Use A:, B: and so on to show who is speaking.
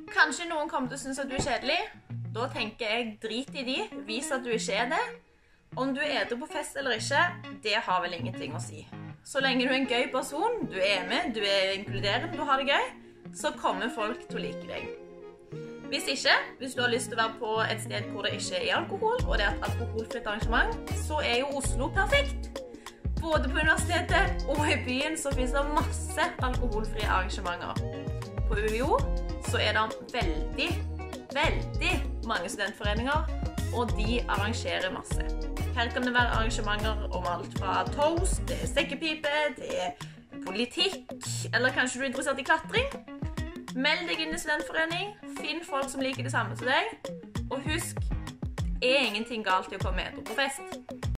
A: Kanskje noen kommer til å synes at du er kjedelig. Da tenker jeg, drit i de, vis at du ikke er det. Om du er edru på fest eller ikke, det har vel ingenting å si. Så lenge du er en gøy person, du er med, du er inkluderende, du har det gøy, så kommer folk til å like deg. Hvis ikke, hvis du har lyst til å være på et sted hvor det ikke er alkohol, og det er et alkoholfritt arrangement, så er jo Oslo perfekt. Både på universitetet og i byen så finnes det masse alkoholfrie arrangementer. På UiO så er det veldig mange studentforeninger, og de arrangerer masse. Her kan det være arrangementer om alt fra toast, til sekkepipe, til politikk, eller kanskje du er interessert i klatring. Meld deg inn i studentforening, finn folk som liker det samme som deg, og husk, det er ingenting galt i å komme edru på fest.